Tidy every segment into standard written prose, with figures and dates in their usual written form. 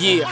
Yeah.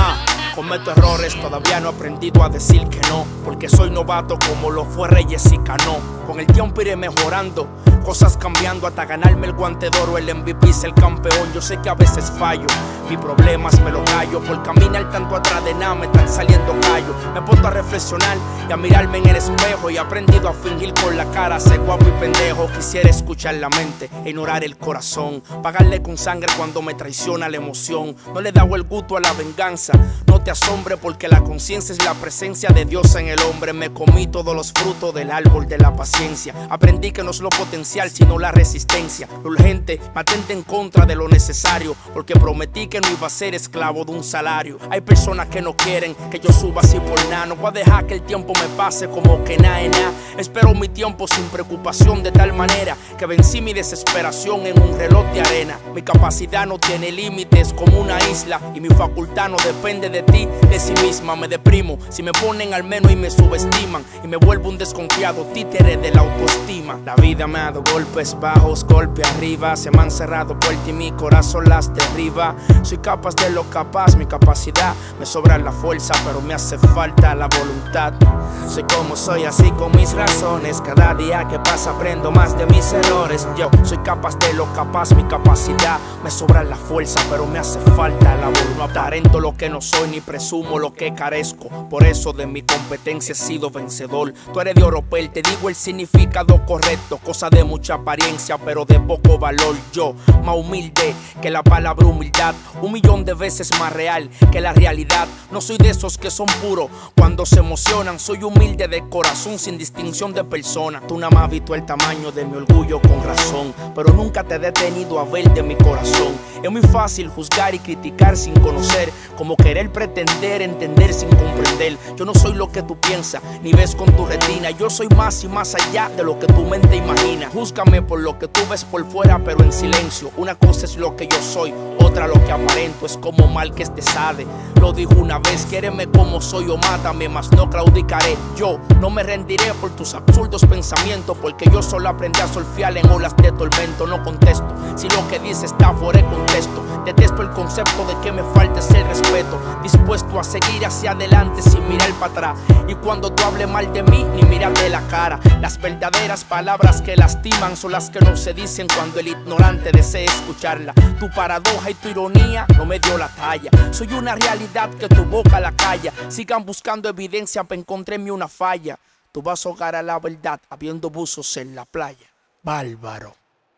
Cometo errores, todavía no he aprendido a decir que no, porque soy novato como lo fue Reyes y Cano. Con el tiempo iré mejorando, cosas cambiando hasta ganarme el guante de oro, el MVP, ser campeón. Yo sé que a veces fallo, mis problemas me los callo. Por caminar tanto atrás de nada me están saliendo callos. Me pongo a reflexionar y a mirarme en el espejo, y he aprendido a fingir con la cara, ser guapo y pendejo. Quisiera escuchar la mente e ignorar el corazón, pagarle con sangre cuando me traiciona la emoción. No le he dado el gusto a la venganza, no te asombre, porque la conciencia es la presencia de Dios en el hombre. Me comí todos los frutos del árbol de la paciencia. Aprendí que no es lo potencial sino la resistencia. Lo urgente, mantente en contra de lo necesario, porque prometí que no iba a ser esclavo de un salario. Hay personas que no quieren que yo suba así por nada. No voy a dejar que el tiempo me pase como que nada es nada. Espero mi tiempo sin preocupación, de tal manera que vencí mi desesperación en un reloj de arena. Mi capacidad no tiene límites como una isla, y mi facultad no depende de ti, de sí misma. Me deprimo si me ponen al menos y me subestiman, y me vuelvo un desconfiado títere de la autoestima. La vida me ha dado golpes bajos, golpe arriba. Se me han cerrado puertas y mi corazón las derriba. Soy capaz de lo capaz, mi capacidad. Me sobra la fuerza, pero me hace falta la voluntad. Soy como soy, así con mis razones. Cada día que pasa aprendo más de mis errores. Yo soy capaz de lo capaz, mi capacidad. Me sobra la fuerza, pero me hace falta la voluntad. No aparento lo que no soy, ni presumo lo que carezco. Por eso de mi competencia he sido vencedor. Tú eres de Oropel, te digo el significado correcto. Cosa de mucha apariencia, pero de poco valor. Yo, más humilde que la palabra humildad, 1.000.000 de veces más real que la realidad. No soy de esos que son puros cuando se emocionan. Soy humilde de corazón, sin distinción de persona. Tú nada más has visto el tamaño de mi orgullo con razón, pero nunca te he detenido a ver de mi corazón. Es muy fácil juzgar y criticar sin conocer, como querer pretender entender sin comprender. Yo no soy lo que tú piensas ni ves con tu retina. Yo soy más y más allá de lo que tu mente imagina. Júzgame por lo que tú ves por fuera, pero en silencio. Una cosa es lo que yo soy, otra lo que aparento. Es como mal que te sabe. Lo dijo una vez, quiéreme como soy o mátame, mas no claudicaré. Yo no me rendiré por tus absurdos pensamientos, porque yo solo aprendí a surfear en olas de tormento. No contesto si lo que dices está fuera de contexto. Detesto el concepto de que me falte ese respeto. Dispuesto a seguir hacia adelante sin mirar para atrás. Y cuando tú hables mal de mí, ni mírate la cara. Las verdaderas palabras que lastiman son las que no se dicen cuando el ignorante desea escucharla. Tu paradoja y tu ironía no me dio la talla. Soy una realidad que tu boca la calla. Sigan buscando evidencia para encontrarme una falla. Tú vas a ahogar a la verdad habiendo buzos en la playa. Bárbaro.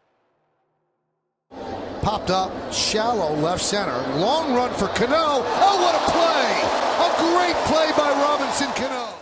Popped up, shallow left center. Long run for Cano. Oh, what a play! A great play by Robinson Cano.